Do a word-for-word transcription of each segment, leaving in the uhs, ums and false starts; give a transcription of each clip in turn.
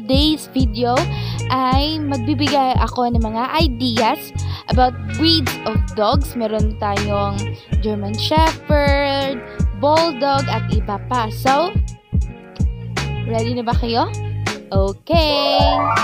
today's video ay magbibigay ako ng mga ideas about breeds of dogs. Meron tayong German Shepherd, Bulldog, at iba pa. So, ready na ba kayo? Okay!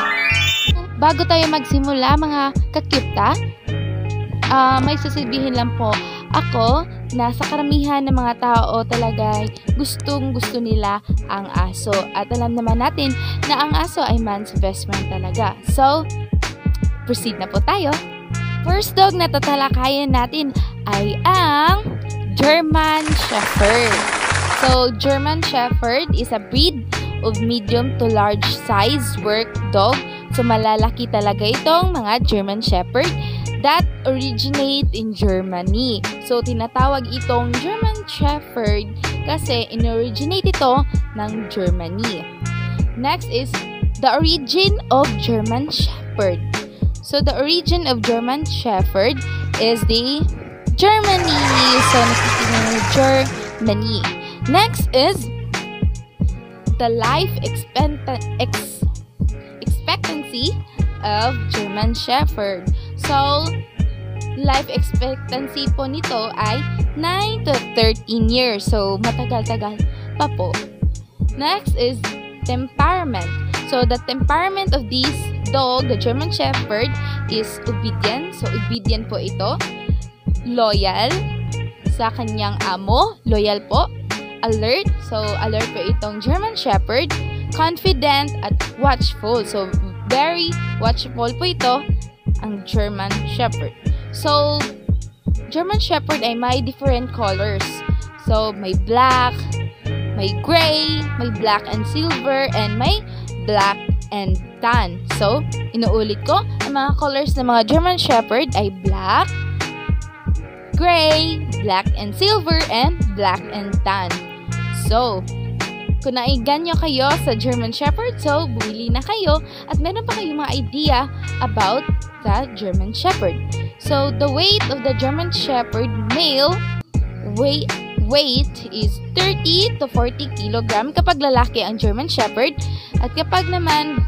Bago tayo magsimula mga kakyupta, uh, may sasabihin lang po ako na sa karamihan ng mga tao talaga gustong gusto nila ang aso. At alam naman natin na ang aso ay man's best friend talaga. So, proceed na po tayo. First dog na tatalakayin natin ay ang German Shepherd. So, German Shepherd is a breed of medium to large size work dog. So, malalaki talaga itong mga German Shepherd that originate in Germany. So, tinatawag itong German Shepherd kasi in-originate ito ng Germany. Next is the origin of German Shepherd. So, the origin of German Shepherd is the Germany. So, nakikita ng Germany. Next is the life expectancy expectancy of German Shepherd. So, life expectancy po nito ay nine to thirteen years. So, matagal-tagal pa po. Next is temperament. So, the temperament of this dog, the German Shepherd, is obedient. So, obedient po ito. Loyal sa kanyang amo. Loyal po. Alert. So, alert po itong German Shepherd. Confident at watchful. So, very watchful po ito ang German Shepherd. So, German Shepherd ay may different colors. So, may black, may gray, may black and silver, and may black and tan. So, inuulit ko, ang mga colors ng mga German Shepherd ay black, gray, black and silver, and black and tan. So, kung naigan nyo kayo sa German Shepherd, so bumili na kayo at meron pa kayong mga idea about the German Shepherd. So, the weight of the German Shepherd male weight, weight is thirty to forty kilogram kapag lalaki ang German Shepherd. At kapag naman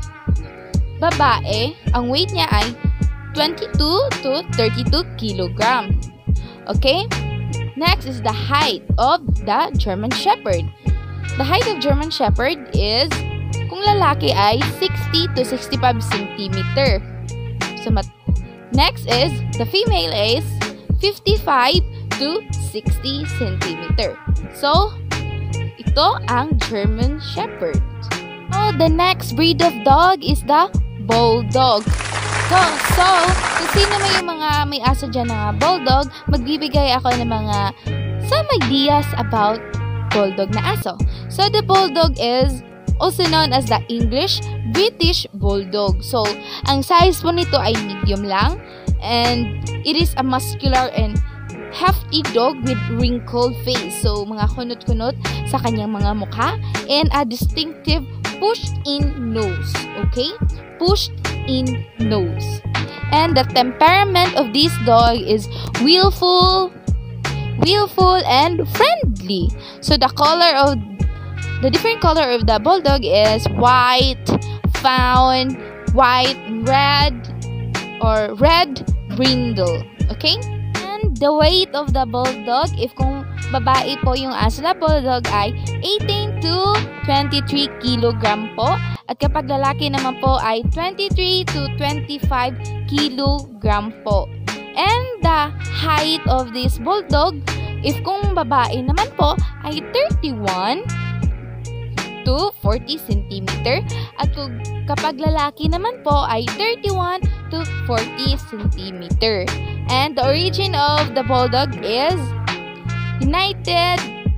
babae, ang weight niya ay twenty-two to thirty-two kilogram. Okay? Next is the height of the German Shepherd. The height of German Shepherd is, kung lalaki ay sixty to sixty-five centimeter. So, next is, the female is fifty-five to sixty centimeter. So, ito ang German Shepherd. So, the next breed of dog is the Bulldog. So, so kung sino may yung mga may aso dyan na Bulldog, magbibigay ako ng mga some ideas about Bulldog na aso. So, the Bulldog is also known as the English British Bulldog. So, ang size po nito ay medium lang. And it is a muscular and hefty dog with wrinkled face. So, mga kunot-kunot sa kanyang mga mukha. And a distinctive pushed-in nose. Okay? Pushed-in nose. And the temperament of this dog is willful, willful and friendly. So the color of the different color of the Bulldog is white, fawn, white, red, or red brindle. Okay? And the weight of the Bulldog, if kung babae po yung aso na Bulldog, ay eighteen to twenty-three kilogram po. At kapag lalaki naman po ay twenty-three to twenty-five kilogram po. And the height of this Bulldog, if kung babae naman po, ay thirty-one to forty centimeter. At kung kapag lalaki naman po, ay thirty-one to forty centimeter. And the origin of the Bulldog is United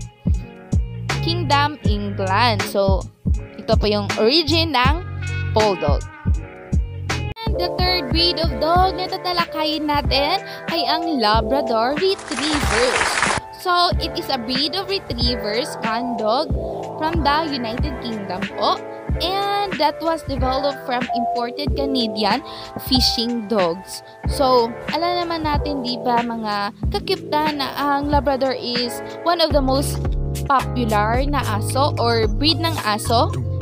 Kingdom, England. So, ito po yung origin ng Bulldog. And the third breed of dog na tatalakayin natin ay ang Labrador Retrievers. So, it is a breed of retrievers, gun dog, from the United Kingdom po. And that was developed from imported Canadian fishing dogs. So, alam naman natin, di ba, mga kakyupta na ang Labrador is one of the most popular na aso or breed ng aso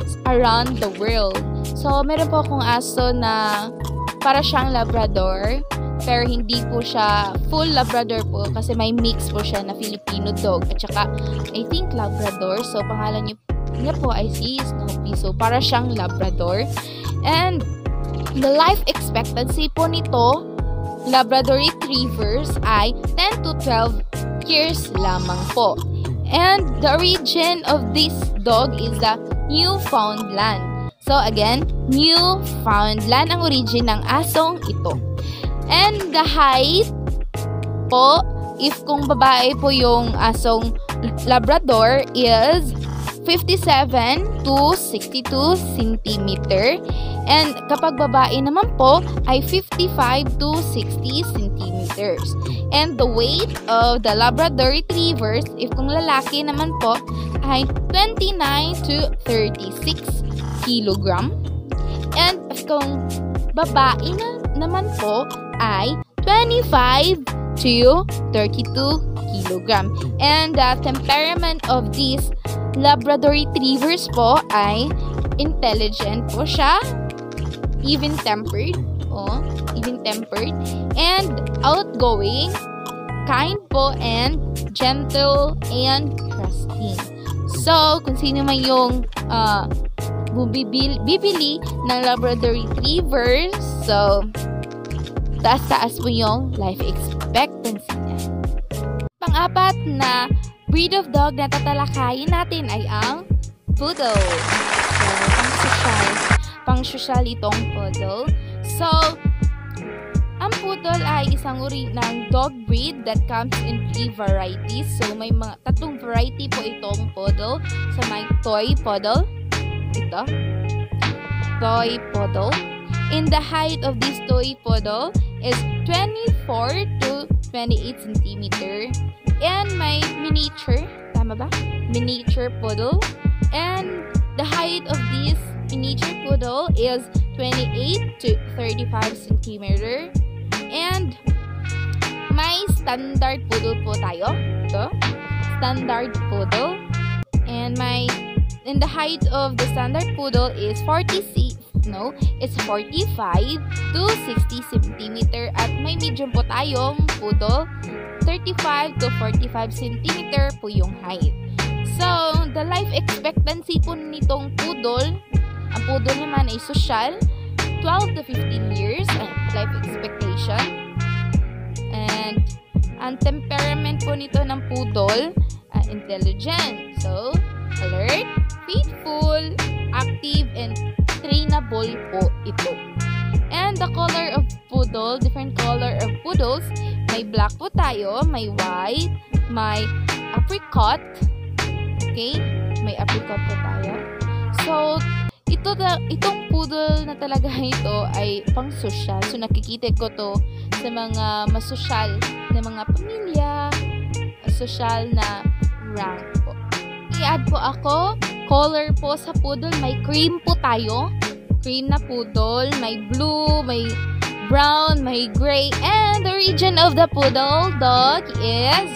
around the world. So, meron po akong aso na para siyang Labrador, pero hindi po siya full Labrador po kasi may mix po siya na Filipino dog at saka I think Labrador. So, pangalan niya, niya po ay si Snoopy. So, para siyang Labrador. And the life expectancy po nito, Labrador Retrievers, ay ten to twelve years lamang po. And the origin of this dog is the Newfoundland. So again, Newfoundland ang origin ng asong ito. And the height po, if kung babae po yung asong Labrador, is fifty-seven to sixty-two centimeter. And kapag babae naman po ay fifty-five to sixty centimeters. And the weight of the Labrador Retrievers, if kung lalaki naman po, ay twenty-nine to thirty-six kilogram. And if kung babae na naman po ay twenty-five to thirty-two kilogram. And the temperament of these Labrador Retrievers po ay intelligent po siya, even-tempered, oh, even-tempered, and outgoing, kind po, and gentle, and trusting. So, kung sino man yung uh, bibili, bibili ng Labrador Retrievers, so, taas-taas po yung life expectancy niya. Pang-apat na breed of dog na tatalakayin natin ay ang Poodle. So, pang-social. Pang-social itong Poodle. So, ang Poodle ay isang uri ng dog breed that comes in three varieties. So, may mga tatlong variety po itong Poodle. So, may Toy Poodle. Ito. Toy Poodle. And the height of this Toy Poodle is twenty-four to twenty-eight centimeter. And may miniature. Tama ba? Miniature Poodle. And the height of this miniature Poodle is twenty-eight to thirty-five centimeter. And may standard Poodle po tayo. Ito. Standard Poodle. And may, and the height of the standard Poodle is forty-six, no, it's forty-five to sixty centimeter. At may medium po tayong Poodle, thirty-five to forty-five centimeter po yung height. So, the life expectancy po nitong Poodle, ang Poodle naman ay social, twelve to fifteen years ang life expectation. And ang temperament po nito ng Poodle, uh, intelligent. So, alert, faithful, active, and trainable po ito. And the color of Poodle, different color of Poodles, may black po tayo, may white, may apricot. Okay? May apricot po tayo. So, ito da, itong Poodle na talaga ito ay pang social. So, nakikita ko to sa mga masosyal na mga pamilya, social na rank po. I-add po ako, color po sa Poodle, may cream po tayo. Cream na Poodle, may blue, may brown, may gray, and the origin of the Poodle dog is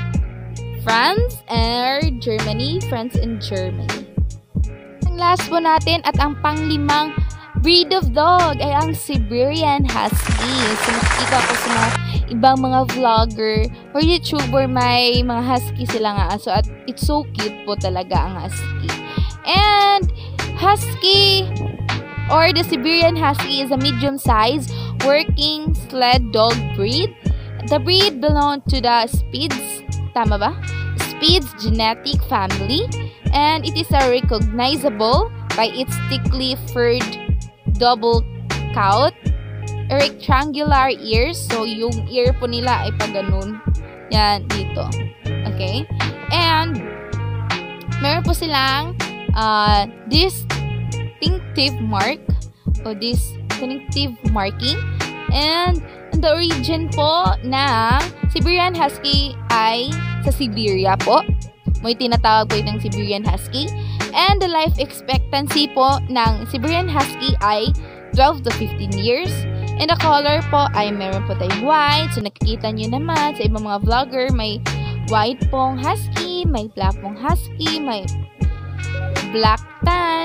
France or Germany, France and Germany. Ang last po natin at ang panglimang breed of dog ay ang Siberian Husky. So, nakikita ko sa mga ibang mga vlogger or YouTuber, may mga husky sila nga aso at it's so cute po talaga ang husky. And husky or the Siberian Husky is a medium-sized working sled dog breed. The breed belongs to the Spitz, tama ba? Spitz genetic family, and it is a recognizable by its thickly furred double coat, rectangular ears. So, yung ear po nila ay pag ganun. Yan, dito. Okay? And, meron po silang uh, distinctive mark o distinctive marking. And, the origin po ng Siberian Husky ay sa Siberia po. May tinatawag po itong Siberian Husky. And the life expectancy po ng Siberian Husky ay twelve to fifteen years. And the color po ay meron po tayong white. So, nakikita nyo naman sa ibang mga vlogger, may white pong husky, may black pong husky, may black tan,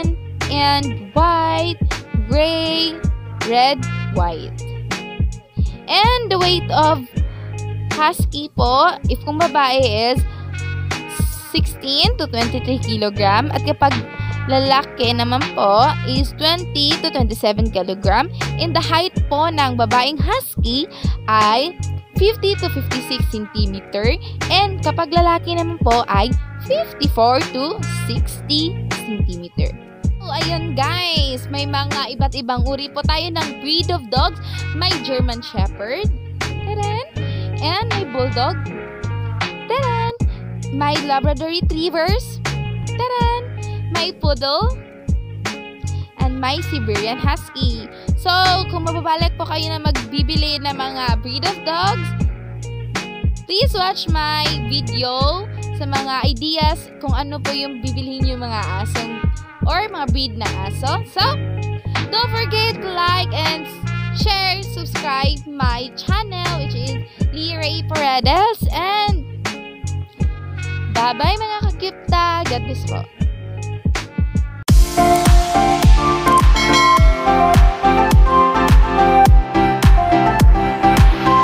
and white, gray, red, white. And the weight of husky po, if kung babae is sixteen to twenty-three kilogram, at kapag lalaki naman po is twenty to twenty-seven kilogram. And the height po ng babaeng husky ay fifty to fifty-six centimeter. And kapag lalaki naman po ay fifty-four to sixty centimeter. So, ayun guys, may mga iba't ibang uri po tayo ng breed of dogs. May German Shepherd, taran, and may Bulldog, taran, may Labrador Retrievers, taran, may Poodle, and may Siberian Husky. So, kung mababalik po kayo na magbibili ng mga breed of dogs, please watch my video sa mga ideas kung ano po yung bibilihin yung mga asong or mga breed na aso. So, don't forget to like and share, subscribe my channel, which is Lee Ray Paredes. And bye-bye mga kakipta. God bless po.